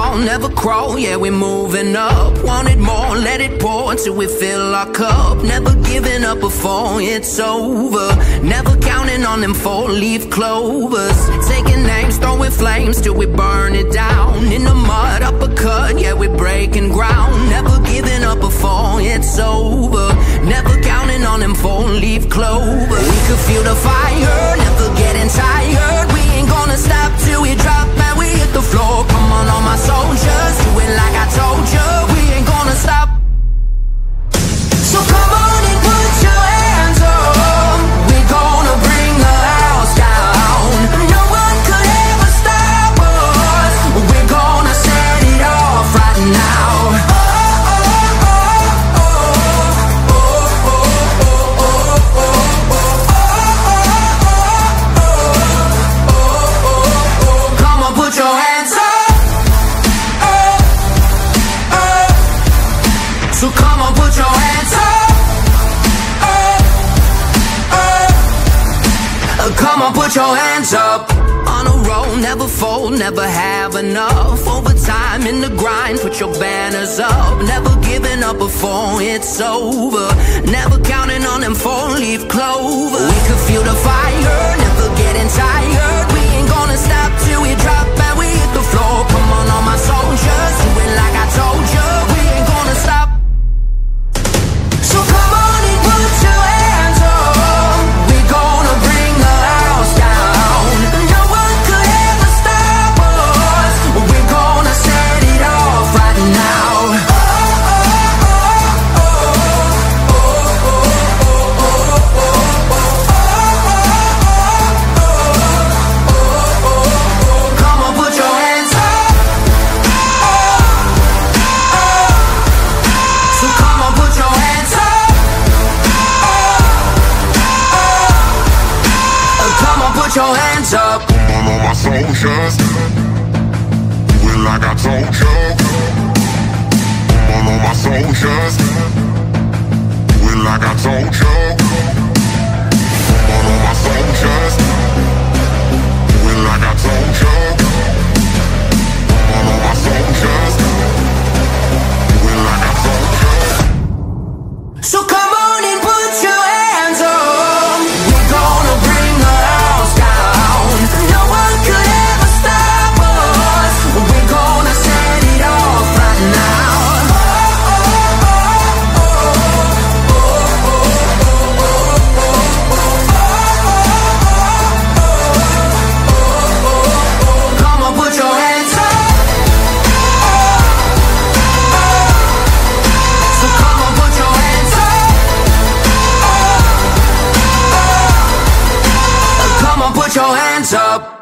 fall, never crawl, yeah, we're moving up. Wanted more, let it pour till we fill our cup. Never giving up before it's over. Never counting on them four-leaf clovers. Taking names, throwing flames till we burn it down. In the mud, uppercut, yeah, we're breaking ground. Never giving up before it's over. Never counting on them four-leaf clovers. We could feel the fire, never getting tired. We ain't gonna stop till we drop and we hit the floor. Come on, all my soldiers, do it like I told you. We ain't gonna stop. So come on and put your hands up. We're gonna bring the house down. No one could ever stop us. We're gonna set it off right now. Come on, put your hands up. So come on, put your hands up. Come on, put your hands up. On a roll, never fold, never have enough. Overtime in the grind, put your banners up. Never giving up before it's over. Never counting on them four-leaf clover. We could feel the fire, never getting tired. We ain't gonna stop till we drop and we hit the floor. Come on, all my soldiers, do it like I told you. We ain't gonna stop. So come on and put your hands up. We're gonna bring the house down. No one could ever stop us. We're gonna set it off right now. Come on, put your hands up. So come on, put your hands up. Come on, put your hands up. Come on, all my soldiers, do it like I told you. Come on, all my soldiers, do it like I told you. Come on, all my soldiers, do it like I told you. Come on, all my soldiers, do it like I told you. So come on and put your hands up. We're gonna bring the house down. No one could ever stop us. We're gonna set it off right now. Come on, put your hands up. So come on, put your hands up. Come on, put your hands up.